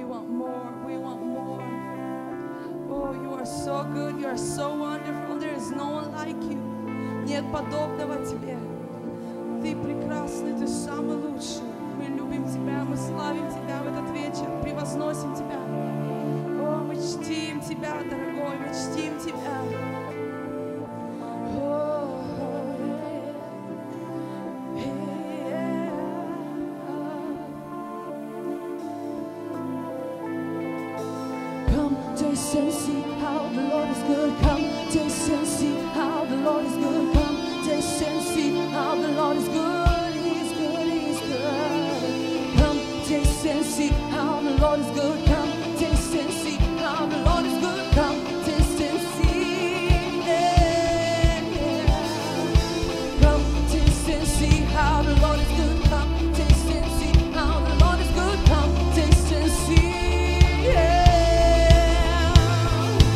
want more. We want more. Oh, you are so good. You are so wonderful. There is no one like you. Нет подобного тебе. Ты прекрасный, ты самый лучший. Мы любим тебя, мы славим тебя в этот вечер, превозносим тебя. О, мы чтим тебя, дорогой, мы чтим тебя. Come, taste and see how the Lord is good. Come, taste and see how the Lord is good. Come, taste and see how the Lord is good. He's good, He's good. Come, taste and see how the Lord is good. Come, taste and see how the Lord is good. Come, taste and see. Yeah, yeah. Come, taste and see how the Lord is good. Come, taste and see how the Lord is good. Come, taste and see. Yeah.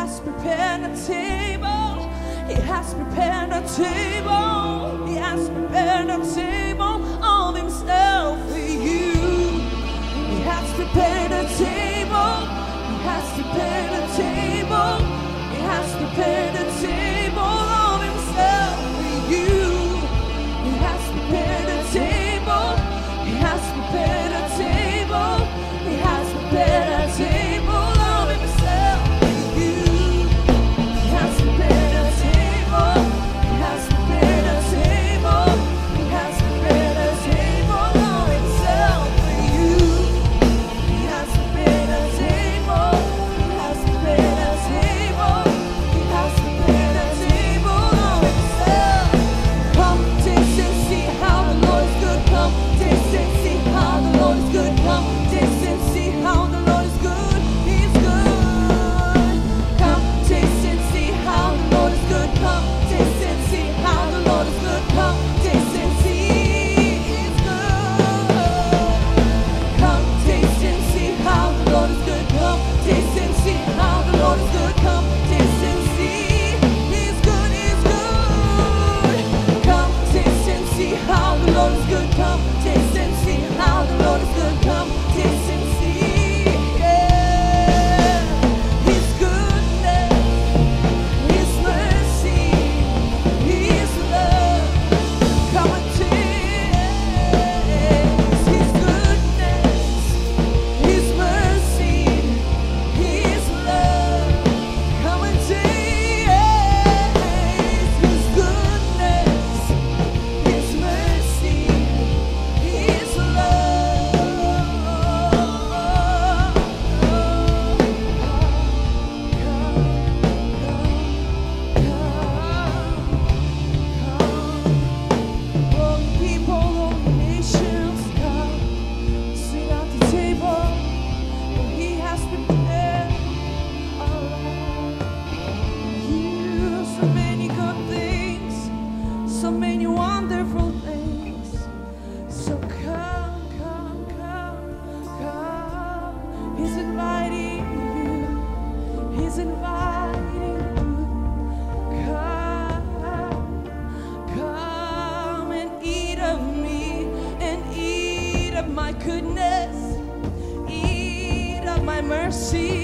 has prepared a table. He has prepared a table. He has prepared a table of himself for you. He has prepared a table. He has prepared a table. He has prepared a table of himself for you. He has prepared a table. He has prepared a table. He has prepared a table of himself for you. He has prepared a table. He has prepared a table. He has prepared a table of himself for you. He has prepared a table. He has prepared a table. He has prepared a table of himself. Come, taste and see how the Lord is good. Come, taste and see how the Lord is good. Come, taste and see how the Lord is good. He's good. Come, taste and see how the Lord is good. Come, taste and see how the Lord is good. Come, taste and see He's good. Come, taste and see how the Lord is good. Come, taste and see how the Lord is good. Come, taste and see He's good. He's good. Come, taste and see how the Lord is good. Come, taste and see how the Lord is good. Come, taste and see, yeah, His goodness, His mercy, His love. Come and taste His goodness, His mercy, His love. Come and taste His goodness, His mercy, His so many wonderful things. So come, come, come, come. He's inviting you. He's inviting you. Come, come and eat of me and eat of my goodness. Eat of my mercy.